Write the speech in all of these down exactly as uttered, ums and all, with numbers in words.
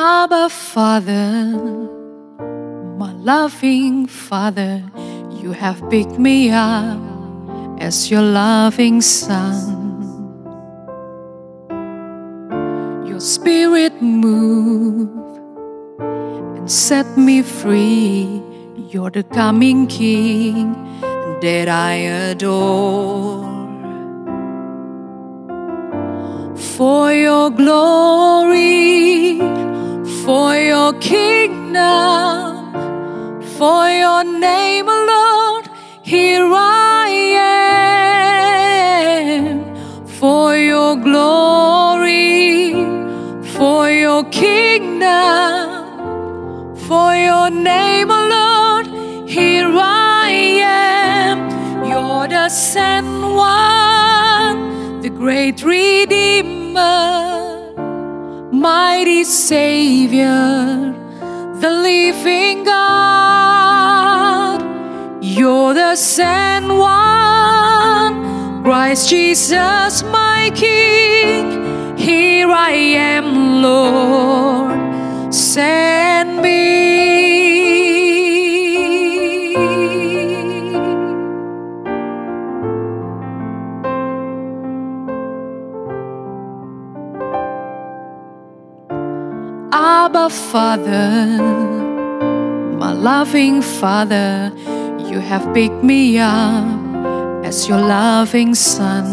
Abba, Father, my loving Father, you have picked me up as your loving Son. Your Spirit moved and set me free. You're the coming King that I adore. For your glory, for your kingdom, for your name alone, here I am. For your glory, for your kingdom, for your name alone, here I am. You're the sent one, the great Redeemer, mighty Savior, the living God. You're the sent one, Christ Jesus my King. Here I am, Lord, send me. Abba, Father, my loving Father, you have picked me up as your loving Son.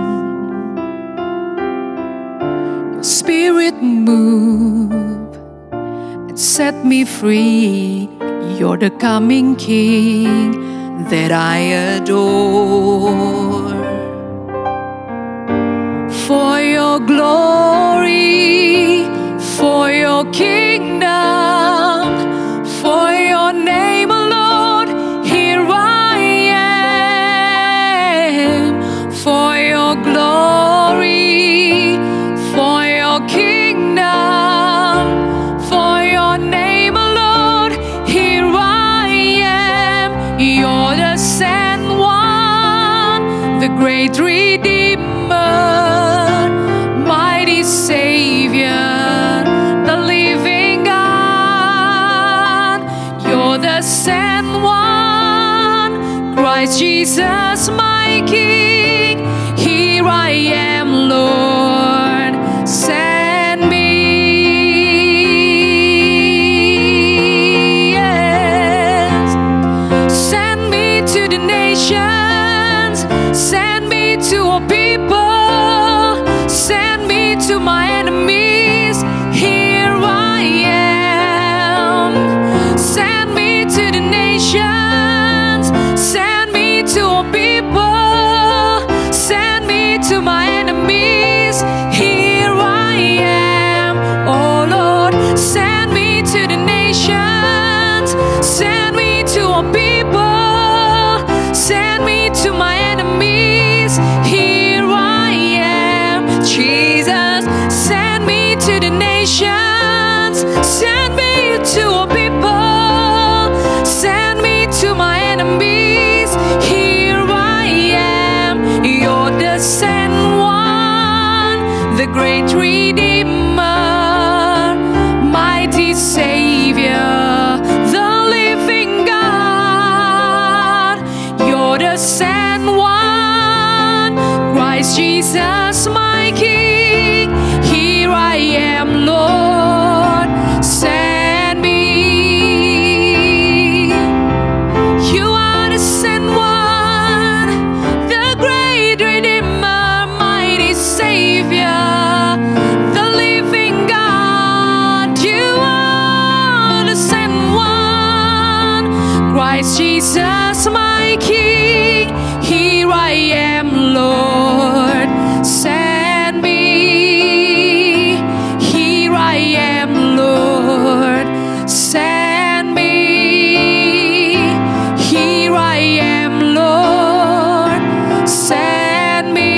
Your Spirit moved and set me free. You're the coming King that I adore. For your glory, for your kingdom, for your name alone, here I am. For your glory, for your kingdom, for your name alone, here I am. You're the sent one, the great Redeemer, mighty Savior, sent one, Christ Jesus my King. Here I am, Lord, send me. Yes. Send me to the nations, send me to a people, send me to my enemies. Here I am. Send me to the nations, send me to a people, send me to my enemies. Here I am, oh Lord. Send me to the nations, send me to a people, send me to my enemies. Here I am, Jesus. Send me to the nations, send me to a people, send me to my enemies. Here I am. You're the sent one, the great Redeemer, mighty Savior, the living God. You're the sent one, Christ Jesus my King. Here I am, Lord, send me. Jesus my King, here I am, Lord, send me. Here I am, Lord, send me. Here I am, Lord, send me.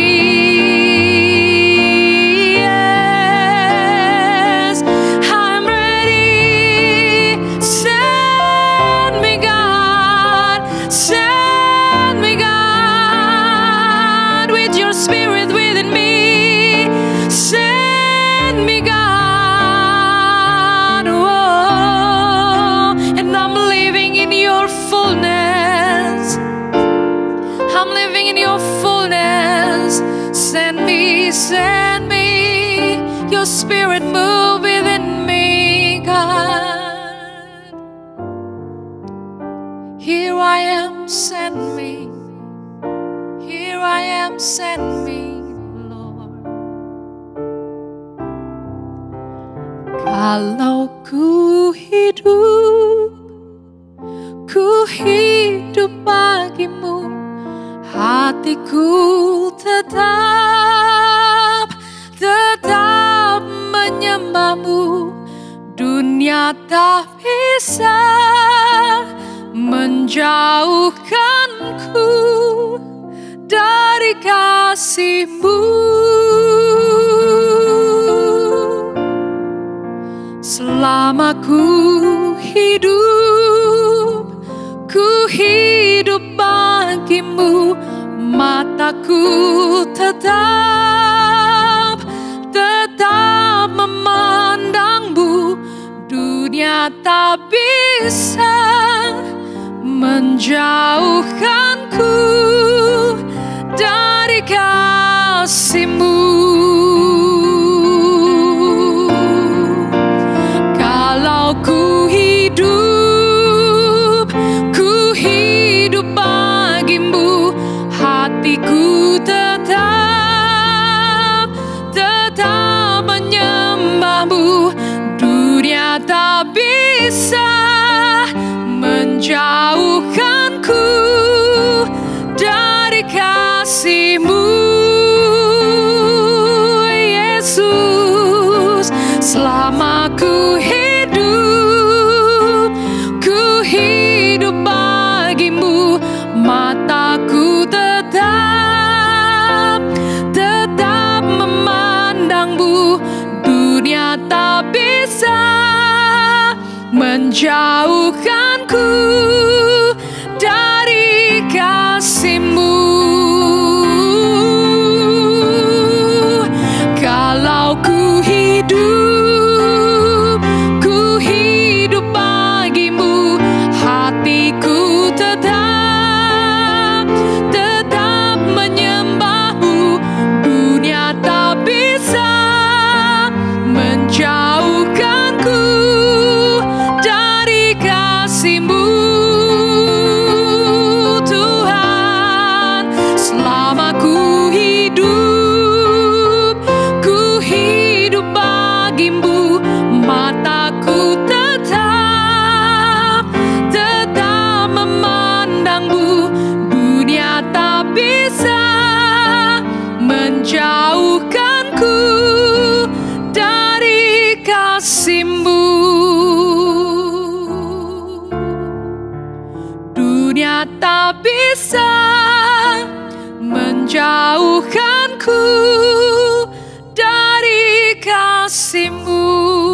Yes, I'm ready, send me, God. Send me, God, with your Spirit within me. Send me, God. your fullness. Send me, send me, your spirit move within me, God. Here I am, send me. Here I am, send me, Lord. Kalau ku hidup, ku hidup bagimu, hatiku tetap, tetap menyembahmu. Dunia tak bisa menjauhkanku dari kasih-Mu. Selama ku hidup, ku hidup bagimu, mataku tetap, tetap memandangmu. Dunia tak bisa menjauhkanku dari kasih-Mu. Kalau ku hidup, ku hidup bagimu, hatiku tetap, tetap menyembahmu. Dunia tak bisa menjauhkanku dari kasih-Mu, Yesus. Selama ku hidup, ku hidup bagimu, mataku tetap, tetap memandangmu. Dunia tak bisa menjauhkanku dari kasih-Mu. Kalau ku hidup, ku hidup bagimu, hatiku tetap, tetap menyembahmu. Dunia tak bisa menjauhkanku dari kasih-Mu, Tuhan. Selama ku hidup, ku hidup bagimu, mataku tetap, tetap memandangmu. Dunia tak bisa menjauhkanku dari kasih-Mu. Dunia tak bisa menjauhkanku dari kasih-Mu.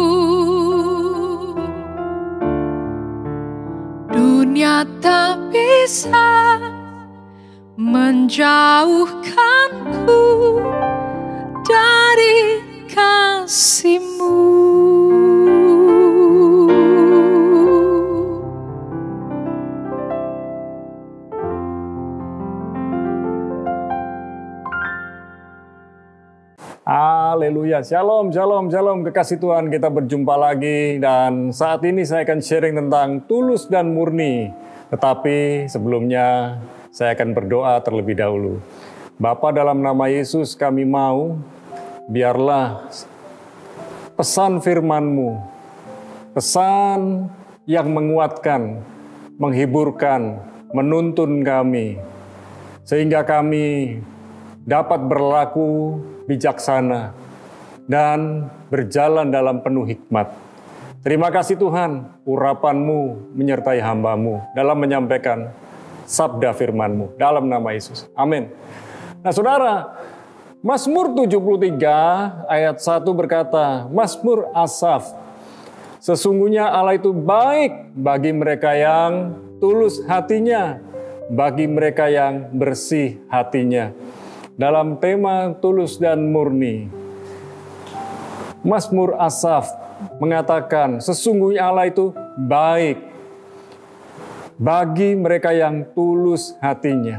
Dunia tak bisa menjauhkanku dari kasih-Mu. Haleluya, shalom, shalom, shalom, kekasih Tuhan, kita berjumpa lagi dan saat ini saya akan sharing tentang tulus dan murni. Tetapi sebelumnya saya akan berdoa terlebih dahulu. Bapa, dalam nama Yesus kami mau, biarlah pesan firman-Mu, pesan yang menguatkan, menghiburkan, menuntun kami, sehingga kami dapat berlaku bijaksana dan berjalan dalam penuh hikmat. Terima kasih Tuhan, urapan-Mu menyertai hamba-Mu dalam menyampaikan sabda firman-Mu dalam nama Yesus. Amin. Nah saudara, Mazmur tujuh puluh tiga ayat satu berkata, Mazmur Asaf, sesungguhnya Allah itu baik bagi mereka yang tulus hatinya, bagi mereka yang bersih hatinya. Dalam tema tulus dan murni, Mazmur Asaf mengatakan sesungguhnya Allah itu baik bagi mereka yang tulus hatinya,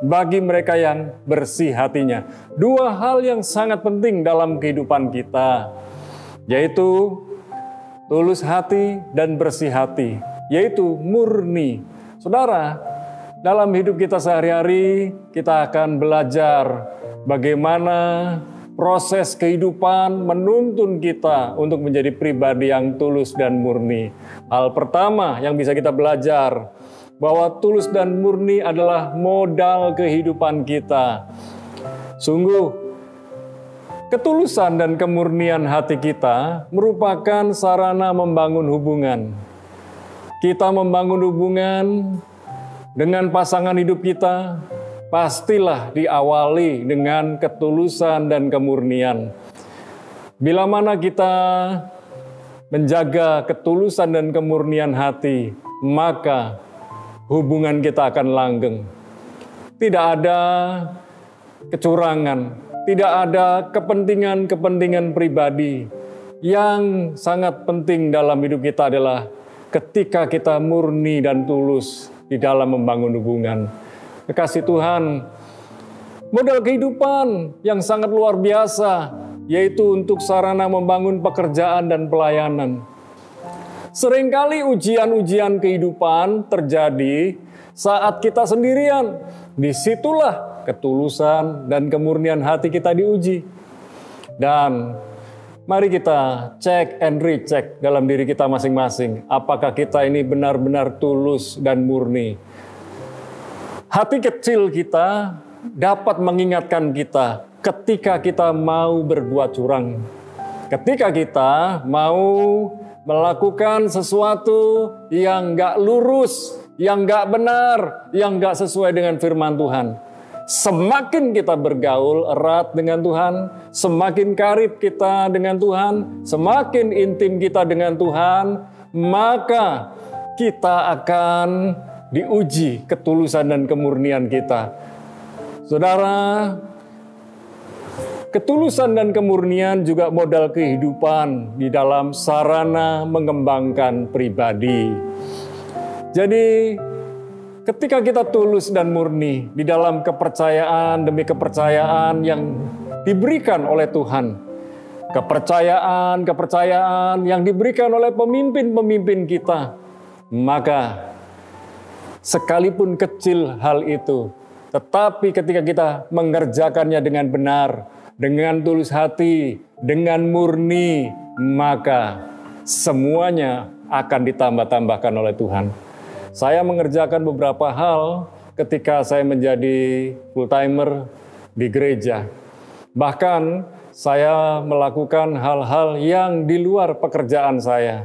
bagi mereka yang bersih hatinya. Dua hal yang sangat penting dalam kehidupan kita, yaitu tulus hati dan bersih hati, yaitu murni. Saudara, dalam hidup kita sehari-hari, kita akan belajar bagaimana proses kehidupan menuntun kita untuk menjadi pribadi yang tulus dan murni. Hal pertama yang bisa kita belajar, bahwa tulus dan murni adalah modal kehidupan kita. Sungguh, ketulusan dan kemurnian hati kita merupakan sarana membangun hubungan. Kita membangun hubungan dengan pasangan hidup kita, pastilah diawali dengan ketulusan dan kemurnian. Bila mana kita menjaga ketulusan dan kemurnian hati, maka hubungan kita akan langgeng. Tidak ada kecurangan, tidak ada kepentingan-kepentingan pribadi. Yang sangat penting dalam hidup kita adalah ketika kita murni dan tulus di dalam membangun hubungan. Kekasih Tuhan, modal kehidupan yang sangat luar biasa, yaitu untuk sarana membangun pekerjaan dan pelayanan. Seringkali ujian-ujian kehidupan terjadi saat kita sendirian. Disitulah ketulusan dan kemurnian hati kita diuji. Dan mari kita cek and recheck dalam diri kita masing-masing. Apakah kita ini benar-benar tulus dan murni? Hati kecil kita dapat mengingatkan kita ketika kita mau berbuat curang. Ketika kita mau melakukan sesuatu yang gak lurus, yang gak benar, yang gak sesuai dengan firman Tuhan. Semakin kita bergaul erat dengan Tuhan, semakin karib kita dengan Tuhan, semakin intim kita dengan Tuhan, maka kita akan diuji ketulusan dan kemurnian kita. Saudara, ketulusan dan kemurnian juga modal kehidupan di dalam sarana mengembangkan pribadi. Jadi, ketika kita tulus dan murni di dalam kepercayaan demi kepercayaan yang diberikan oleh Tuhan, kepercayaan-kepercayaan yang diberikan oleh pemimpin-pemimpin kita, maka sekalipun kecil hal itu, tetapi ketika kita mengerjakannya dengan benar, dengan tulus hati, dengan murni, maka semuanya akan ditambah-tambahkan oleh Tuhan. Saya mengerjakan beberapa hal ketika saya menjadi full-timer di gereja. Bahkan saya melakukan hal-hal yang di luar pekerjaan saya.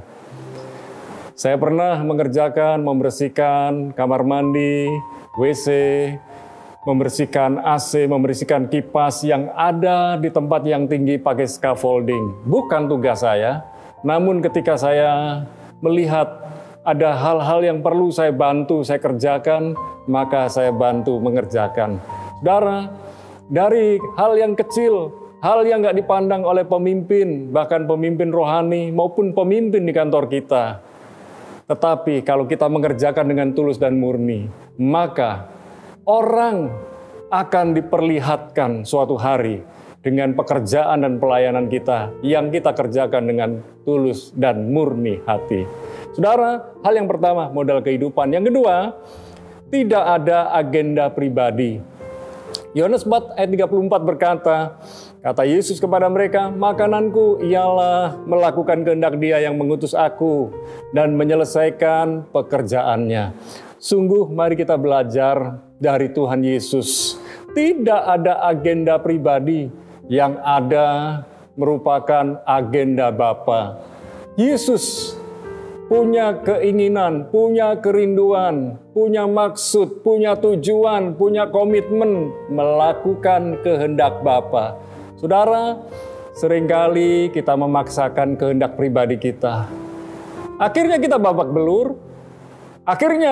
Saya pernah mengerjakan, membersihkan kamar mandi, W C, membersihkan A C, membersihkan kipas yang ada di tempat yang tinggi pakai scaffolding. Bukan tugas saya, namun ketika saya melihat ada hal-hal yang perlu saya bantu, saya kerjakan, maka saya bantu mengerjakan. Saudara, dari hal yang kecil, hal yang nggak dipandang oleh pemimpin, bahkan pemimpin rohani maupun pemimpin di kantor kita, tetapi kalau kita mengerjakan dengan tulus dan murni, maka orang akan diperlihatkan suatu hari dengan pekerjaan dan pelayanan kita yang kita kerjakan dengan tulus dan murni hati. Saudara, hal yang pertama, modal kehidupan. Yang kedua, tidak ada agenda pribadi. Yohanes empat ayat tiga puluh empat berkata, kata Yesus kepada mereka, makananku ialah melakukan kehendak Dia yang mengutus aku dan menyelesaikan pekerjaannya. Sungguh mari kita belajar dari Tuhan Yesus. Tidak ada agenda pribadi, yang ada merupakan agenda Bapa. Yesus punya keinginan, punya kerinduan, punya maksud, punya tujuan, punya komitmen melakukan kehendak Bapa. Saudara, seringkali kita memaksakan kehendak pribadi kita. Akhirnya kita babak belur, akhirnya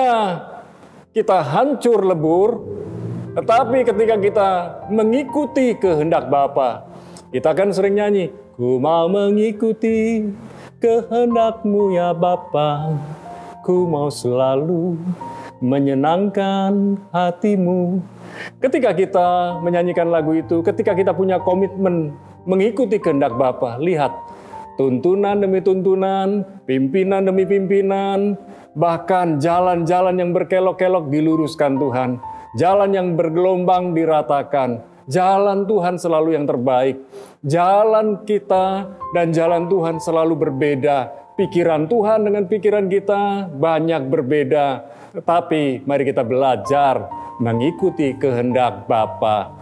kita hancur lebur, tetapi ketika kita mengikuti kehendak Bapa, kita kan sering nyanyi, ku mau mengikuti kehendak-Mu ya Bapa, ku mau selalu menyenangkan hati-Mu. Ketika kita menyanyikan lagu itu, ketika kita punya komitmen mengikuti kehendak Bapa, lihat tuntunan demi tuntunan, pimpinan demi pimpinan, bahkan jalan-jalan yang berkelok-kelok diluruskan Tuhan. Jalan yang bergelombang diratakan. Jalan Tuhan selalu yang terbaik. Jalan kita dan jalan Tuhan selalu berbeda. Pikiran Tuhan dengan pikiran kita banyak berbeda. Tetapi mari kita belajar mengikuti kehendak Bapa.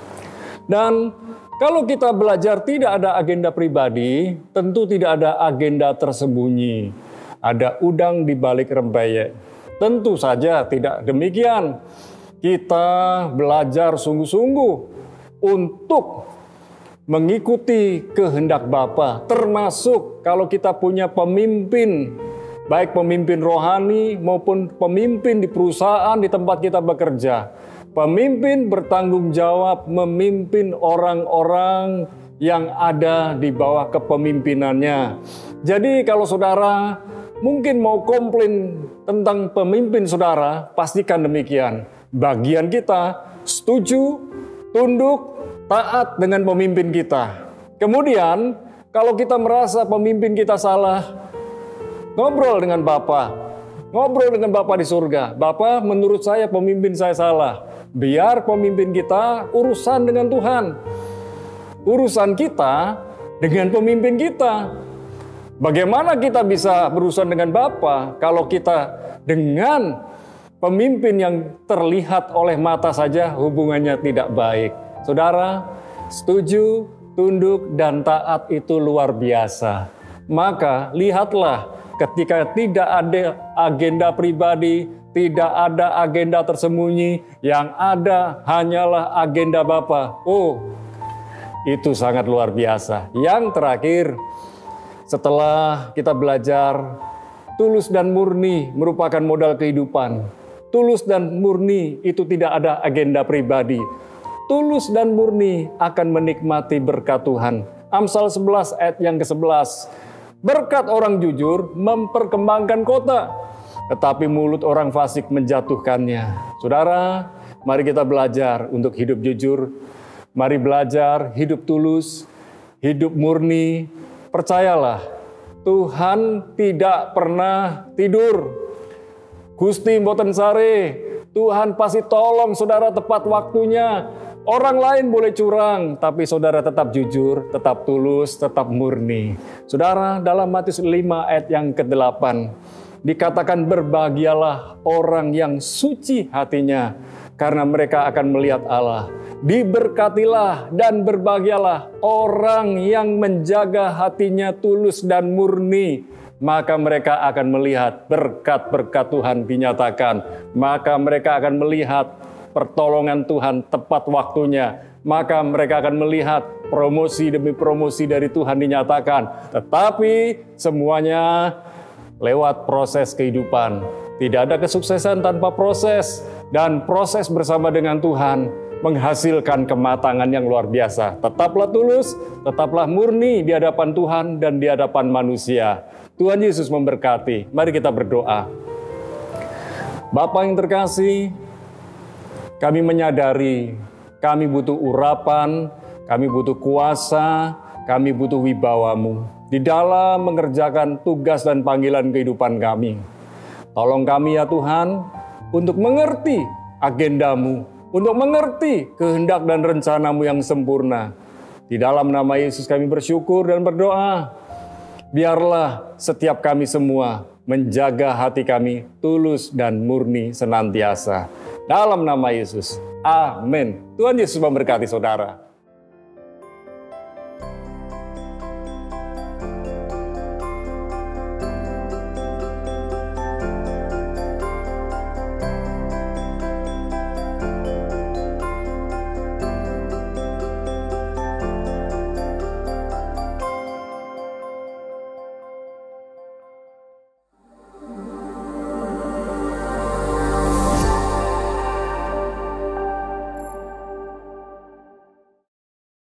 Dan kalau kita belajar tidak ada agenda pribadi, tentu tidak ada agenda tersembunyi. Ada udang di balik rempeyek. Tentu saja tidak demikian. Kita belajar sungguh-sungguh untuk mengikuti kehendak Bapa. Termasuk kalau kita punya pemimpin, baik pemimpin rohani maupun pemimpin di perusahaan di tempat kita bekerja. Pemimpin bertanggung jawab memimpin orang-orang yang ada di bawah kepemimpinannya. Jadi kalau saudara mungkin mau komplain tentang pemimpin saudara, pastikan demikian. Bagian kita setuju, tunduk, taat dengan pemimpin kita. Kemudian kalau kita merasa pemimpin kita salah, ngobrol dengan Bapa. Ngobrol dengan Bapa di surga. Bapa, menurut saya pemimpin saya salah. Biar pemimpin kita urusan dengan Tuhan. Urusan kita dengan pemimpin kita. Bagaimana kita bisa berurusan dengan Bapa kalau kita dengan pemimpin yang terlihat oleh mata saja hubungannya tidak baik? Saudara, setuju, tunduk, dan taat itu luar biasa. Maka lihatlah ketika tidak ada agenda pribadi, tidak ada agenda tersembunyi, yang ada hanyalah agenda Bapa. Oh, itu sangat luar biasa. Yang terakhir, setelah kita belajar, tulus dan murni merupakan modal kehidupan. Tulus dan murni itu tidak ada agenda pribadi. Tulus dan murni akan menikmati berkat Tuhan. Amsal sebelas ayat yang kesebelas. Berkat orang jujur memperkembangkan kota, tetapi mulut orang fasik menjatuhkannya. Saudara, mari kita belajar untuk hidup jujur. Mari belajar hidup tulus, hidup murni. Percayalah, Tuhan tidak pernah tidur. Gusti mboten sare, Tuhan pasti tolong saudara tepat waktunya. Orang lain boleh curang, tapi saudara tetap jujur, tetap tulus, tetap murni. Saudara, dalam Matius lima ayat yang kedelapan, dikatakan berbahagialah orang yang suci hatinya, karena mereka akan melihat Allah. Diberkatilah dan berbahagialah orang yang menjaga hatinya tulus dan murni, maka mereka akan melihat berkat-berkat Tuhan dinyatakan. Maka mereka akan melihat pertolongan Tuhan tepat waktunya. Maka mereka akan melihat promosi demi promosi dari Tuhan dinyatakan. Tetapi semuanya lewat proses kehidupan. Tidak ada kesuksesan tanpa proses. Dan proses bersama dengan Tuhan menghasilkan kematangan yang luar biasa. Tetaplah tulus, tetaplah murni di hadapan Tuhan dan di hadapan manusia. Tuhan Yesus memberkati. Mari kita berdoa. Bapa yang terkasih, kami menyadari kami butuh urapan, kami butuh kuasa, kami butuh wibawa-Mu di dalam mengerjakan tugas dan panggilan kehidupan kami. Tolong kami ya Tuhan, untuk mengerti agenda-Mu, untuk mengerti kehendak dan rencana-Mu yang sempurna. Di dalam nama Yesus kami bersyukur dan berdoa. Biarlah setiap kami semua menjaga hati kami tulus dan murni senantiasa. Dalam nama Yesus, amin. Tuhan Yesus memberkati saudara.